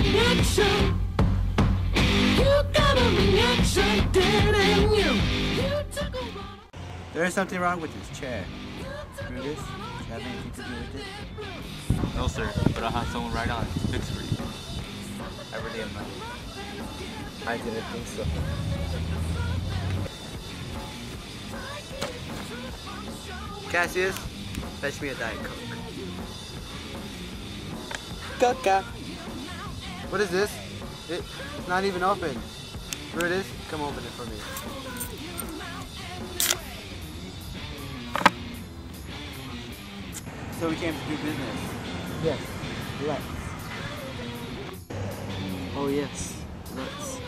reaction. You got a reaction, didn't you? There is something wrong with this chair. Screw this. Does it have anything to do with it? No, sir, but I'll have someone right on it to fix for you. I really am not. I didn't think so. Cassius, fetch me a Diet Coke. Coca. What is this? It's not even open. Where it is? Come open it for me. So we came to do business. Yes, let's. Oh yes, let's.